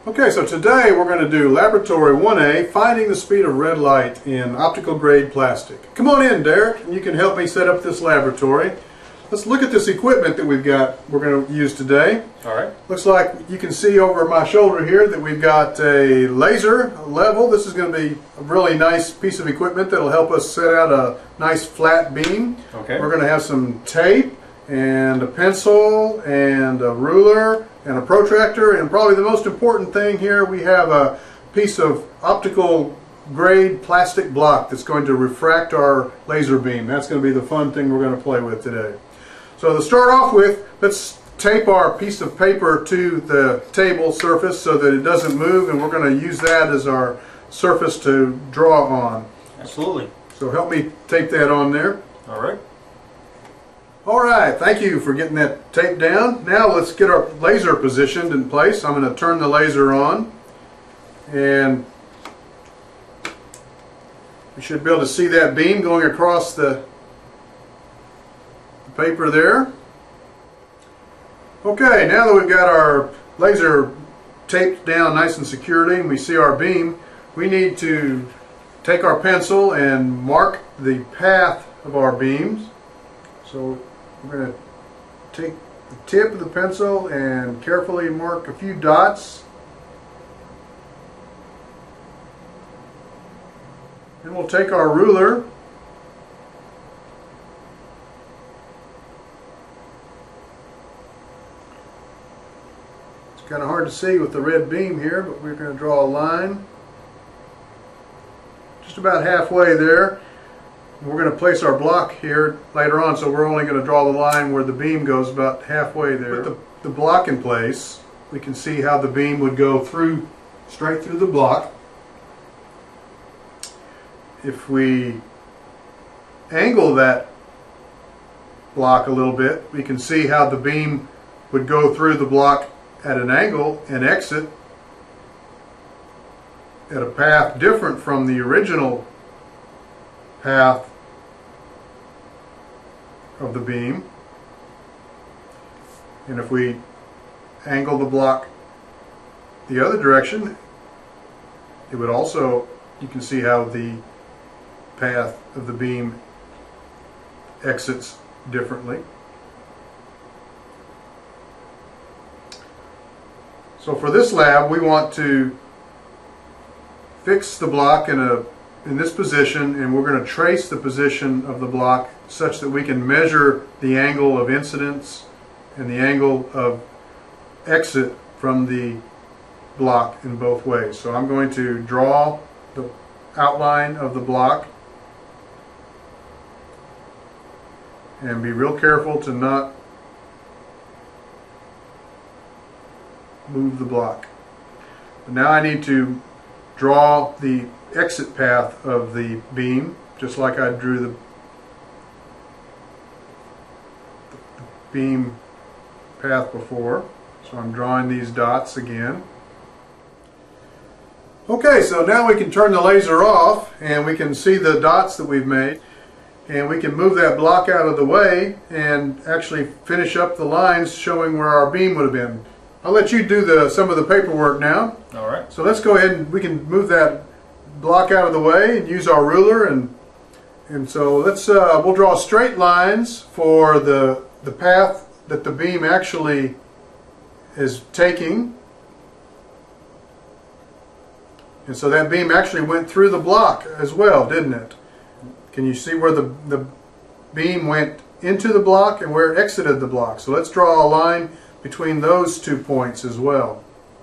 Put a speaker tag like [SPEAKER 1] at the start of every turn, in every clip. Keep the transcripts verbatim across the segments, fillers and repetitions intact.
[SPEAKER 1] Okay, so today we're going to do Laboratory one A, Finding the Speed of Red Light in Optical Grade Plastic. Come on in, Derek, and you can help me set up this laboratory. Let's look at this equipment that we've got, we're going to use today.
[SPEAKER 2] All right.
[SPEAKER 1] Looks like you can see over my shoulder here that we've got a laser level. This is going to be a really nice piece of equipment that will help us set out a nice flat beam.
[SPEAKER 2] Okay.
[SPEAKER 1] We're going to have some tape and a pencil and a ruler and a protractor, and probably the most important thing here, we have a piece of optical grade plastic block that's going to refract our laser beam. That's going to be the fun thing we're going to play with today. So to start off with, let's tape our piece of paper to the table surface so that it doesn't move, and we're going to use that as our surface to draw on.
[SPEAKER 2] Absolutely.
[SPEAKER 1] So help me tape that on there.
[SPEAKER 2] All right.
[SPEAKER 1] Alright, thank you for getting that tape down. Now let's get our laser positioned in place. I'm going to turn the laser on, and we should be able to see that beam going across the, the paper there. Okay, now that we've got our laser taped down nice and securely and we see our beam, we need to take our pencil and mark the path of our beams. So we're going to take the tip of the pencil and carefully mark a few dots. Then we'll take our ruler it's kind of hard to see with the red beam here, but we're going to draw a line just about halfway there. We're going to place our block here later on, so we're only going to draw the line where the beam goes about halfway there. Put the, the block in place. We can see how the beam would go through, straight through the block. If we angle that block a little bit, we can see how the beam would go through the block at an angle and exit at a path different from the original path of the beam. And if we angle the block the other direction, it would also, you can see how the path of the beam exits differently. So for this lab, we want to fix the block in a in this position, and we're going to trace the position of the block such that we can measure the angle of incidence and the angle of exit from the block in both ways. So I'm going to draw the outline of the block and be real careful to not move the block. But now I need to draw the exit path of the beam, just like I drew the, the beam path before. So I'm drawing these dots again. Okay, so now we can turn the laser off and we can see the dots that we've made, and we can move that block out of the way and actually finish up the lines showing where our beam would have been. I'll let you do the some of the paperwork now.
[SPEAKER 2] All right.
[SPEAKER 1] So let's go ahead and we can move that block out of the way and use our ruler, and and so let's uh, we'll draw straight lines for the the path that the beam actually is taking, and so that beam actually went through the block as well, didn't it? Can you see where the the beam went into the block and where it exited the block? So let's draw a line between those two points as well.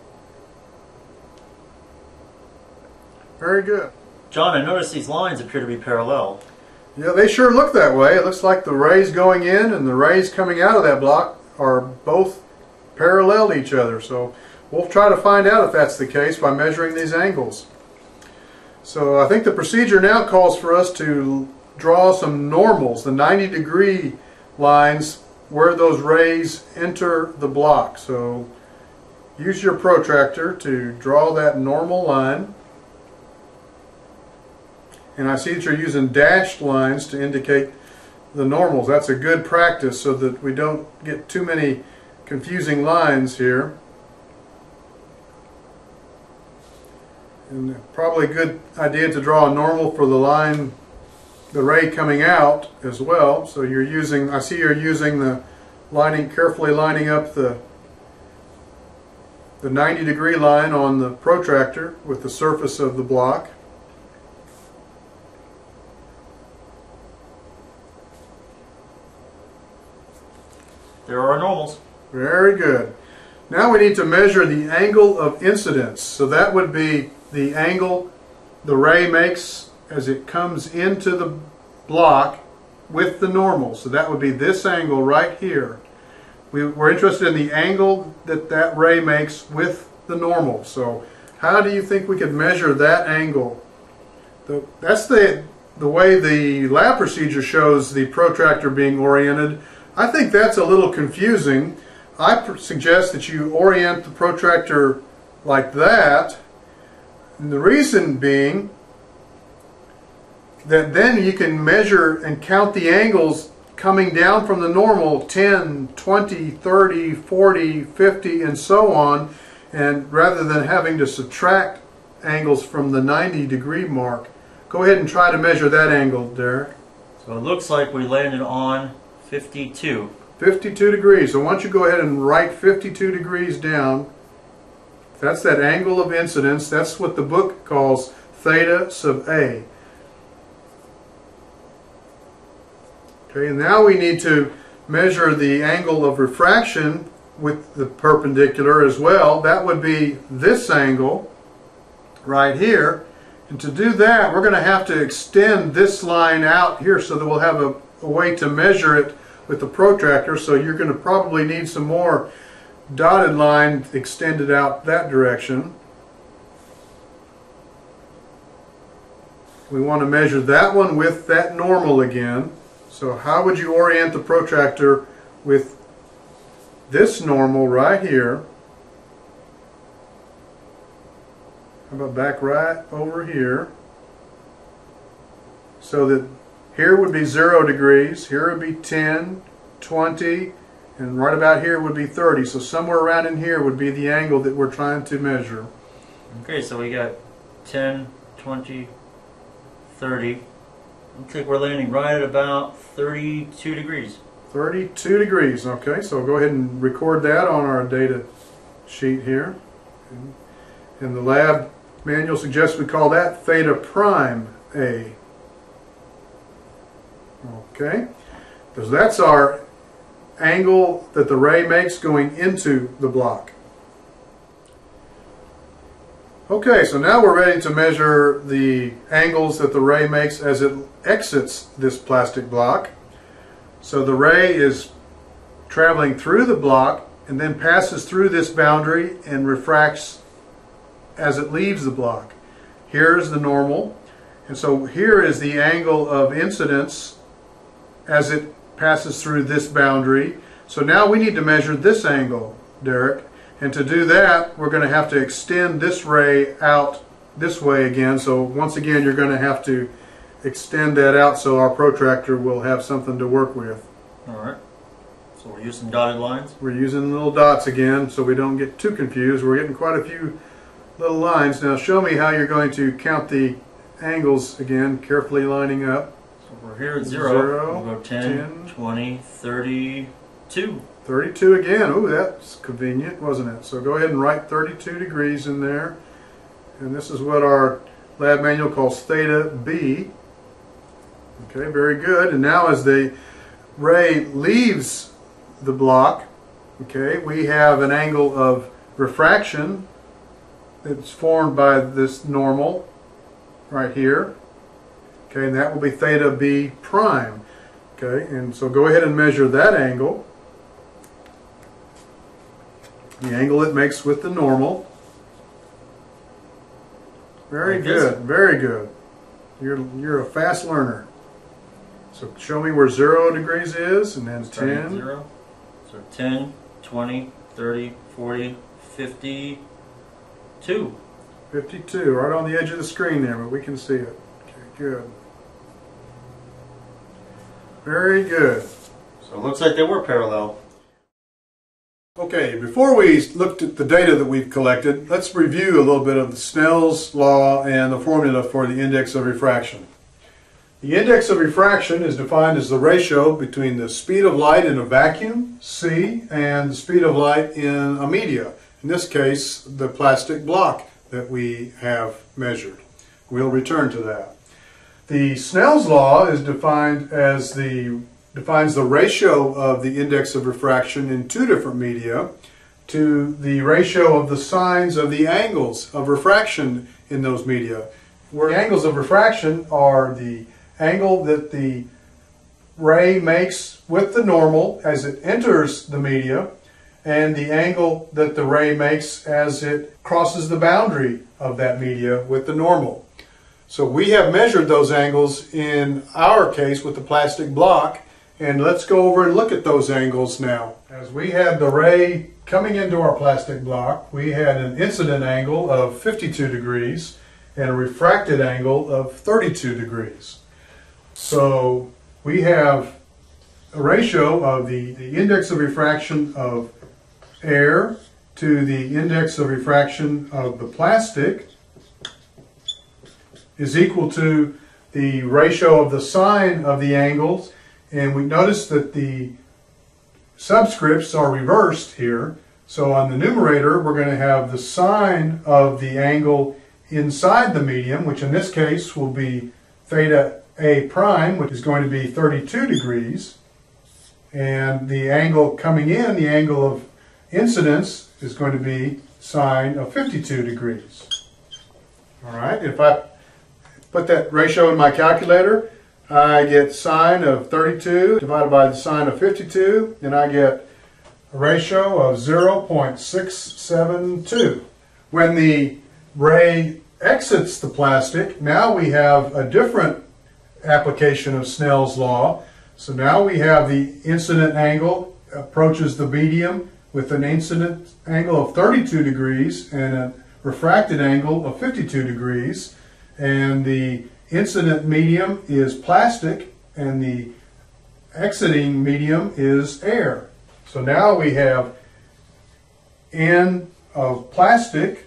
[SPEAKER 1] Very good.
[SPEAKER 2] John, I noticed these lines appear to be parallel.
[SPEAKER 1] Yeah, they sure look that way. It looks like the rays going in and the rays coming out of that block are both parallel to each other. So we'll try to find out if that's the case by measuring these angles. So I think the procedure now calls for us to draw some normals, the ninety degree lines where those rays enter the block. So use your protractor to draw that normal line. And I see that you're using dashed lines to indicate the normals. That's a good practice so that we don't get too many confusing lines here. And probably a good idea to draw a normal for the line, the ray coming out as well. So you're using, I see you're using the lining, carefully lining up the the ninety degree line on the protractor with the surface of the block.
[SPEAKER 2] There are normals.
[SPEAKER 1] Very good. Now we need to measure the angle of incidence. So that would be the angle the ray makes as it comes into the block with the normal. So that would be this angle right here. We, we're interested in the angle that that ray makes with the normal. So how do you think we could measure that angle? The, that's the, the way the lab procedure shows the protractor being oriented. I think that's a little confusing. I suggest that you orient the protractor like that. And the reason being that then you can measure and count the angles coming down from the normal, ten, twenty, thirty, forty, fifty, and so on, and rather than having to subtract angles from the ninety degree mark. Go ahead and try to measure that angle, Derek.
[SPEAKER 2] So it looks like we landed on fifty-two.
[SPEAKER 1] fifty-two degrees. So why don't you go ahead and write fifty-two degrees down. That's that angle of incidence. That's what the book calls theta sub A. Okay, and now we need to measure the angle of refraction with the perpendicular as well. That would be this angle right here. And to do that, we're going to have to extend this line out here so that we'll have a, a way to measure it with the protractor. So you're going to probably need some more dotted line extended out that direction. We want to measure that one with that normal again. So how would you orient the protractor with this normal right here? How about back right over here? So that here would be zero degrees, here would be ten, twenty, and right about here would be thirty. So somewhere around in here would be the angle that we're trying to measure.
[SPEAKER 2] Okay, so we got ten, twenty, thirty. Looks like we're landing right at about thirty-two degrees.
[SPEAKER 1] thirty-two degrees, okay, so go ahead and record that on our data sheet here. And the lab manual suggests we call that theta prime A. Okay, because that's our angle that the ray makes going into the block. Okay, so now we're ready to measure the angles that the ray makes as it exits this plastic block. So the ray is traveling through the block and then passes through this boundary and refracts as it leaves the block. Here's the normal, and so here is the angle of incidence as it passes through this boundary. So now we need to measure this angle, Derek. And to do that, we're going to have to extend this ray out this way again. So once again, you're going to have to extend that out so our protractor will have something to work with.
[SPEAKER 2] Alright. So we're using dotted lines?
[SPEAKER 1] We're using little dots again so we don't get too confused. We're getting quite a few little lines. Now show me how you're going to count the angles again, carefully lining up.
[SPEAKER 2] So we're here at zero.
[SPEAKER 1] Zero,
[SPEAKER 2] We'll go ten, ten, twenty, thirty-two.
[SPEAKER 1] thirty-two again. Ooh, that's convenient, wasn't it? So go ahead and write thirty-two degrees in there. And this is what our lab manual calls theta B. Okay, very good. And now as the ray leaves the block, okay, we have an angle of refraction that's formed by this normal right here. Okay, and that will be theta B prime. Okay, and so go ahead and measure that angle. The angle it makes with the normal. Very
[SPEAKER 2] Like
[SPEAKER 1] good,
[SPEAKER 2] this?
[SPEAKER 1] very good. You're you're a fast learner. So show me where zero degrees is, and then
[SPEAKER 2] Starting at
[SPEAKER 1] ten.
[SPEAKER 2] zero. So ten, twenty, thirty, forty, fifty-two.
[SPEAKER 1] fifty-two, right on the edge of the screen there, but we can see it. Okay, good. Very good.
[SPEAKER 2] So it looks like they were parallel.
[SPEAKER 1] Okay, before we looked at the data that we've collected, let's review a little bit of the Snell's Law and the formula for the index of refraction. The index of refraction is defined as the ratio between the speed of light in a vacuum, C, and the speed of light in a media, in this case the plastic block that we have measured. We'll return to that. The Snell's Law is defined as the defines the ratio of the index of refraction in two different media to the ratio of the sines of the angles of refraction in those media. Where the angles of refraction are the angle that the ray makes with the normal as it enters the media and the angle that the ray makes as it crosses the boundary of that media with the normal. So we have measured those angles in our case with the plastic block. And let's go over and look at those angles now. As we had the ray coming into our plastic block, we had an incident angle of fifty-two degrees and a refracted angle of thirty-two degrees. So we have a ratio of the, the index of refraction of air to the index of refraction of the plastic is equal to the ratio of the sine of the angles. And we notice that the subscripts are reversed here. So on the numerator, we're going to have the sine of the angle inside the medium, which in this case will be theta A prime, which is going to be thirty-two degrees. And the angle coming in, the angle of incidence, is going to be sine of fifty-two degrees. All right, if I put that ratio in my calculator, I get sine of thirty-two divided by the sine of fifty-two, and I get a ratio of zero point six seven two. When the ray exits the plastic, now we have a different application of Snell's Law. So now we have the incident angle approaches the medium with an incident angle of thirty-two degrees and a refracted angle of fifty-two degrees, and the incident medium is plastic and the exiting medium is air. So now we have N of plastic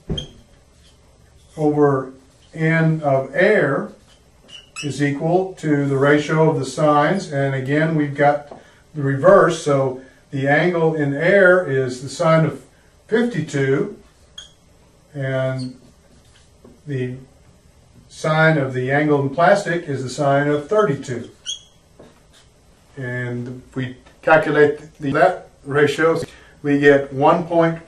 [SPEAKER 1] over N of air is equal to the ratio of the sines, and again we've got the reverse, so the angle in air is the sine of fifty-two and the sine of the angle in plastic is the sine of thirty-two. And if we calculate the, that ratio, we get one point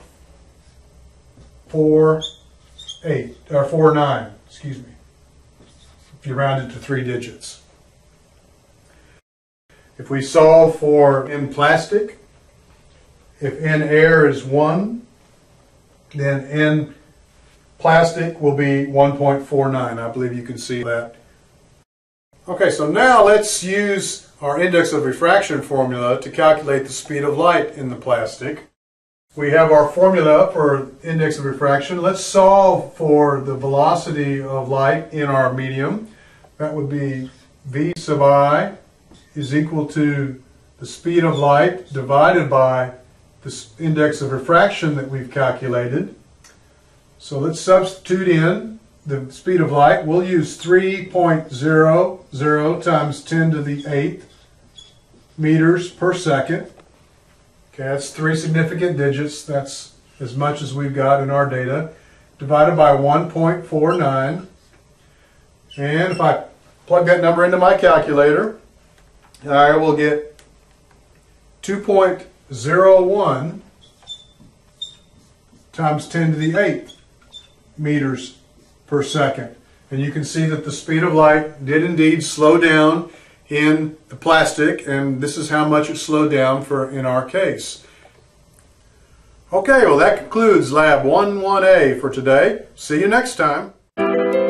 [SPEAKER 1] four eight, or four nine, excuse me, if you round it to three digits. If we solve for in plastic, if in air is one, then in plastic will be one point four nine. I believe you can see that. Okay, so now let's use our index of refraction formula to calculate the speed of light in the plastic. We have our formula for index of refraction. Let's solve for the velocity of light in our medium. That would be v sub I is equal to the speed of light divided by the index of refraction that we've calculated. So let's substitute in the speed of light. We'll use three point zero zero times ten to the eighth meters per second. Okay, that's three significant digits. That's as much as we've got in our data. Divided by one point four nine. And if I plug that number into my calculator, I will get two point zero one times ten to the eighth meters per second. And you can see that the speed of light did indeed slow down in the plastic, and this is how much it slowed down for in our case. Okay, well that concludes Lab one one A for today. See you next time.